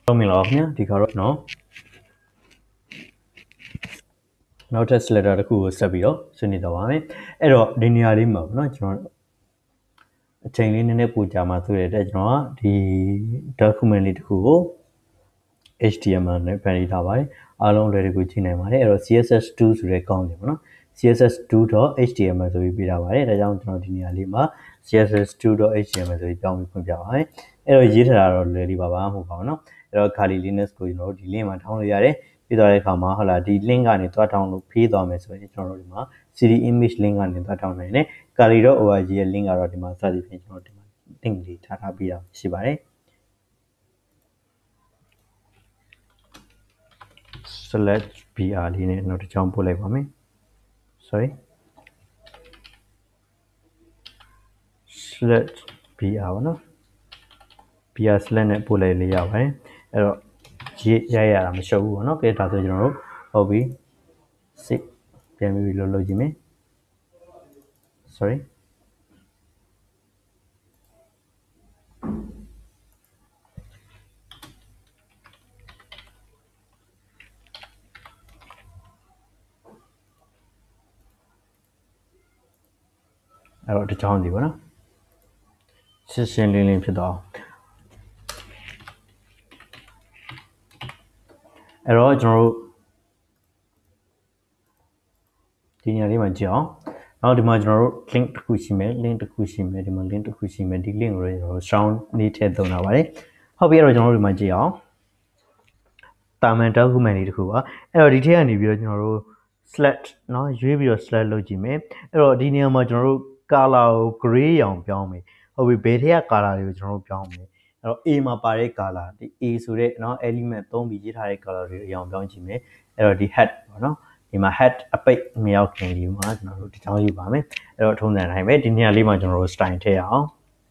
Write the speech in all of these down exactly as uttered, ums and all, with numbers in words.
မင်္ဂလာပါခင်ဗျာဒီခါတော့နော်နောက်ထပ် letter တစ်ခုကိုဆက်ပြီးတော့ဆွေးနွေးတော့ပါမယ်အဲ့တော့ဒီနေရာလေးမှာပေါ့နော်ကျွန်တော်အချိန်လေးနည်းနည်းပိုကြာမှဆိုရတဲ့ကျွန်တော်ကဒီ document လေးတစ်ခုကို H T M L နဲ့ပြန်ရေးထားပါတယ်အားလုံးလွယ်တကူကြည့်နိုင်ပါတယ်အဲ့တော့ C S S two ဆိုတဲ့ကောင်းတယ်ပေါ့နော် C S S two dot H T M L ဆိုပြီးပြထားပါတယ်ဒါကြောင့်ကျွန်တော်ဒီနေရာလေးမှာ C S S two dot H T M L ဆိုပြီးပြောင်းပြီးဖွင့်ပြပါမယ်အဲ့တော့ရေးထားတာတော့လွယ်လေးပါပါမဟုတ်ပါဘူးနော်အဲ့တော့ Kali Linux ကိုကျွန်တော်တို့ဒီ link မှာထောင်းလို့ရတယ်ပြီးတော့တဲ့အခါမှာဟုတ်လားဒီ link ကနေသွား download ဖေးသွားမယ်ဆိုရင်ကျွန်တော်တို့ဒီမှာ C D image link ကနေသွား download နိုင်တယ် Kali dot org ရဲ့ link ကတော့ဒီမှာစသည်ဖြင့်ကျွန်တော်ဒီမှာ link လေးထားထားပြီးတာရှိပါတယ် select br လေးနဲ့နောက်တစ်ချောင်းပို့လိုက်ပါမယ် sorry select br ပါနော် br select နဲ့ပို့လိုက်လေးရပါတယ်အဲ့တော့ရေးရရတာမရှုပ်ဘူးပေါ့နော်ကဲဒါဆိုကျွန်တော်တို့ဟုတ်ပြီစစ်ပြန်ပြီးလို့လုပ်ကြည့်မယ် sorry အဲ့တော့တစ်ချောင်းစီပေါ့နော်ရှင်းရှင်းလင်းလင်းဖြစ်သွားအဲ့တော့ကျွန်တော်တို့ဒီနေရာလေးမှာကြည့်အောင်နောက်ဒီမှာကျွန်တော်တို့ link တစ်ခုရှိမယ် link တစ်ခုရှိမယ်ဒီမှာ link တစ်ခုရှိမယ်ဒီ link ကိုကျွန်တော်တို့ sound လေးထည့်သုံးတာပါတယ်ဟုတ်ပြီအဲ့တော့ကျွန်တော်တို့ဒီမှာကြည့်အောင်တာမန် document လေးတစ်ခုပါအဲ့တော့ဒီထည့်ကနေပြီးတော့ကျွန်တော်တို့ select เนาะရွေးပြီးတော့ select လုပ်ကြည့်မယ်အဲ့တော့ဒီနေရာမှာကျွန်တော်တို့ color ကို gray ရောင်ပြောင်းမယ်ဟုတ်ပြီဘယ်ထက်က color တွေကိုကျွန်တော်တို့ပြောင်းမယ်အဲ့တော့ A မှာပါတဲ့ color ဒီ A ဆိုတဲ့เนาะ element သုံးပြီးရေးထားတဲ့ color တွေအရောင်ပြောင်းကြည့်မယ်အဲ့တော့ဒီ head ပေါ့နော်ဒီမှာ head အပိတ်မရောက်ခင်ဒီမှာကျွန်တော်တို့ဒီချောင်းယူပါမယ်အဲ့တော့ထုံးစံတိုင်းပဲဒီနေရာလေးမှာကျွန်တော်တို့ style ထည့်အောင်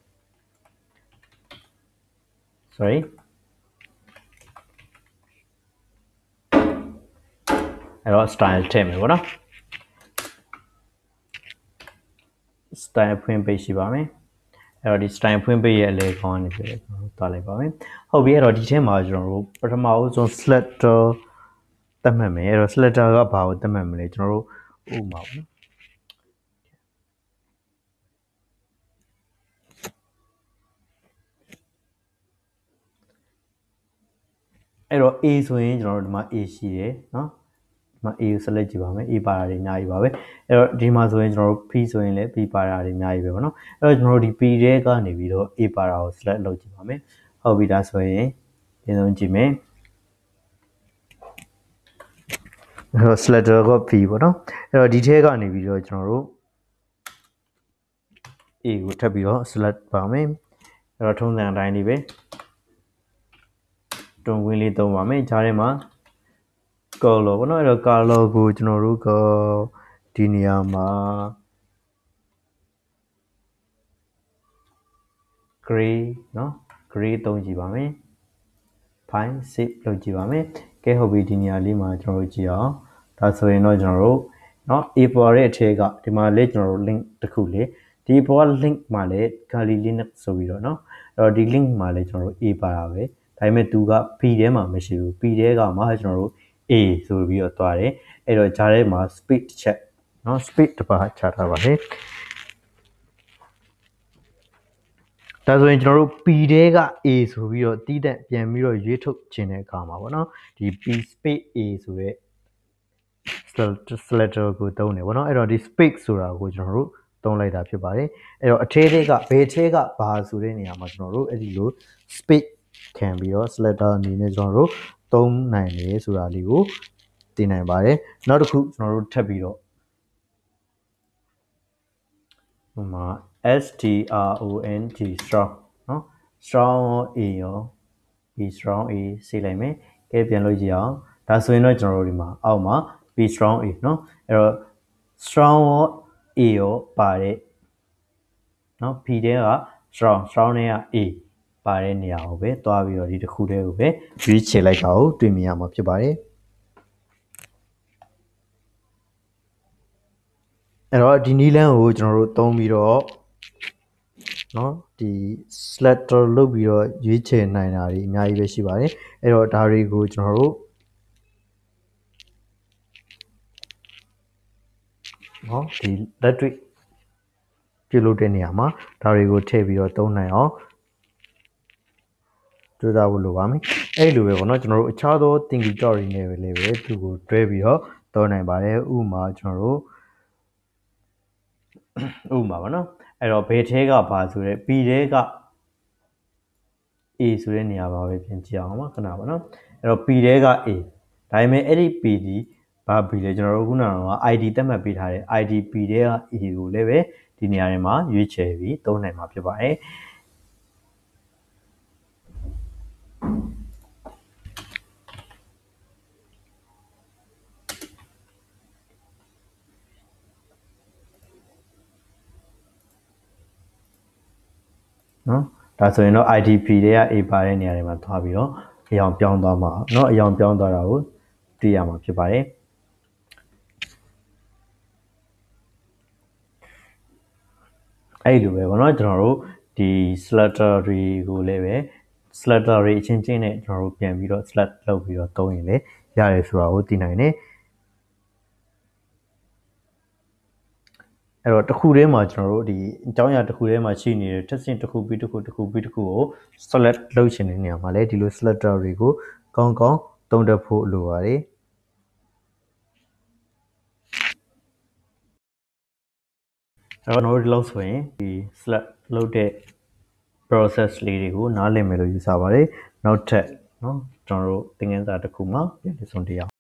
sorry အဲ့တော့ style ထည့်မယ်ပေါ့နော် style ဖွင့်ပေးရှိပါမယ်အဲ့တော့ဒီ style ဖွင့်ပေးရဲ့အလဲကောင်းနေပြီကျွန်တော်တို့သွားလိုက်ပါမယ်ဟုတ်ပြီအဲ့တော့ဒီထဲမှာကျွန်တော်တို့ပထမဦးဆုံး slider သတ်မှတ်မယ်အဲ့တော့ slider ကဘာကိုသတ်မှတ်မလဲကျွန်တော်တို့ဥပမာပေါ့နော်အဲ့တော့ A ဆိုရင်ကျွန်တော်တို့ဒီမှာ A ရှိတယ်เนาะဒီမှာ A ကို select ကြည့်ပါမယ် A ပါတာတွေအများကြီးပါပဲအဲ့တော့ဒီမှာဆိုရင်ကျွန်တော်တို့ P ဆိုရင်လည်း P ပါတာတွေအများကြီးပဲပေါ့နော်အဲ့တော့ကျွန်တော်တို့ဒီ P ထဲကနေပြီးတော့ A ပါတာကို select လုပ်ကြည့်ပါမယ်ဟုတ်ပြီဒါဆိုရင်ဒီဆုံးကြည့်မယ်အဲ့တော့ slider က P ပေါ့နော်အဲ့တော့ဒီထဲကနေပြီးတော့ကျွန်တော်တို့ A ကိုထပ်ပြီးတော့ select ပါမယ်အဲ့တော့ထုံးစံအတိုင်းလေးပဲတွန်းဝင်းလေးသုံးပါမယ်ဂျားထဲမှာ color ပေါ့နော်အဲ့တော့ color ကိုကျွန်တော်တို့ကဒီနေရာမှာ gray เนาะ gray သုံးကြည့်ပါမယ် fine save လုပ်ကြည့်ပါမယ်ကဲဟုတ်ပြီဒီနေရာလေးမှာကျွန်တော်တို့ကြည့်အောင်ဒါဆိုရင်တော့ကျွန်တော်တို့เนาะ A ပေါ်တဲ့အထက်ကဒီမှာလေကျွန်တော်တို့ link တစ်ခုလေဒီပေါ်က link မှာလေ Kali Linux ဆိုပြီးတော့เนาะအဲ့တော့ဒီ link မှာလေကျွန်တော်တို့ A ပါတာပဲဒါပေမဲ့သူက P ထဲမှာမရှိဘူး P ထဲကမှကျွန်တော်တို့ A ဆိုပြီးတော့သွားတယ်အဲ့တော့ဂျားထဲမှာ speed check เนาะ speed တစ်ပါးချထားပါလေဒါဆိုရင်ကျွန်တော်တို့ P ထဲက A ဆိုပြီးတော့တီးတက်ပြန်ပြီးတော့ရွေးထုတ်ခြင်းတဲ့အခါမှာပေါ့နော်ဒီ P space A ဆိုတဲ့ slider ကိုသုံးတယ်ပေါ့နော်အဲ့တော့ဒီ space ဆိုတာကိုကျွန်တော်တို့သုံးလိုက်တာဖြစ်ပါတယ်အဲ့တော့အထဲထဲကဘယ်ထဲကဘာဆိုတဲ့နေရာမှာကျွန်တော်တို့အဲ့ဒီလို space ခံပြီးတော့ slider အနေနဲ့ကျွန်တော်တို့သုံးနိုင်တယ်ဆိုတာလေးကိုသိနိုင်ပါတယ်နောက်တစ်ခုကျွန်တော်တို့ထပ်ပြီးတော့ဟိုမှာ strong strong เนาะ strong A ရော B strong A စေလိုက်မယ်ကဲပြန်လို့ကြည့်အောင်ဒါဆိုရင်တော့ကျွန်တော်တို့ဒီမှာအောက်မှာ B strong A เนาะအဲ့တော့ strong A ရောပါတဲ့เนาะ P ထဲက strong strong နဲ့က A ပါတဲ့နေရာကိုပဲတွားပြီးတော့ဒီတစ်ခုတည်းကိုပဲရွေးချယ်လိုက်တာကိုတွေ့မြင်ရမှာဖြစ်ပါတယ်အဲ့တော့ဒီနီးလန်းကိုကျွန်တော်တို့သုံးပြီးတော့နော်ဒီ slater လုပ်ပြီးတော့ရွေးချယ်နိုင်တာတွေအများကြီးပဲရှိပါတယ်အဲ့တော့ဒါတွေကိုကျွန်တော်တို့နော်ဒီလက်တွေ့ပြုလုပ်တဲ့နေရာမှာဒါတွေကိုထည့်ပြီးတော့သုံးနိုင်အောင်ကြိုးစားဖို့လိုပါမယ်အဲ့လိုပဲပေါ့နော်ကျွန်တော်တို့အခြားသောသင်္ကေတတွေနဲ့ပဲလည်းပဲသူ့ကိုတွဲပြီးတော့သုံးနိုင်ပါတယ်ဥပမာကျွန်တော်တို့ဥပမာပါနော်အဲ့တော့ဘယ်ထဲကပါဆိုရဲ B ထဲက A ဆိုတဲ့နေရာပါပဲပြင်ကြည့်အောင်ပါခဏပါနော်အဲ့တော့ B ထဲက A ဒါပေမဲ့အဲ့ဒီ P ဒီဘာ B လဲကျွန်တော်တို့ခုနကတော့ I D သတ်မှတ်ပေးထားတဲ့ I D P ထဲက A ကိုလည်းပဲဒီနေရာတွေမှာရွေးချယ်ပြီးသုံးနိုင်မှာဖြစ်ပါတယ်နော်ဒါဆိုရင်တော့ I D P တွေက A ပါတဲ့နေရာတွေမှာသွားပြီးတော့အရောင်ပြောင်းသွားမှာเนาะအရောင်ပြောင်းသွားတာကိုသိရမှာဖြစ်ပါတယ်အဲ့လိုပဲဗောနော်ကျွန်တော်တို့ဒီ slater တွေကိုလည်းပဲ slater တွေအချင်းချင်းနဲ့ကျွန်တော်တို့ပြန်ပြီးတော့ select လုပ်ပြီးတော့သုံးရင်လည်းရတယ်ဆိုတာကိုသိနိုင်တယ်အဲ့တော့တစ်ခုတည်းမှာကျွန်တော်တို့ဒီအကြောင်းအရာတစ်ခုတည်းမှာရှိနေတဲ့ testing တစ်ခုပြီးတစ်ခုတစ်ခုပြီးတစ်ခုကို select လုပ်ချင်တဲ့နေရာမှာလည်းဒီလို selector တွေကိုကောင်းကောင်းသုံးတတ်ဖို့လိုပါတယ်အဲ့တော့ကျွန်တော်တို့ဒီလောက်ဆိုရင်ဒီ select လုပ်တဲ့ process လေးတွေကိုနားလည်မယ်လို့ယူဆပါတယ်နောက်ထပ်เนาะကျွန်တော်တို့သင်ခန်းစာတစ်ခုမှာပြန်လည်ဆုံတရား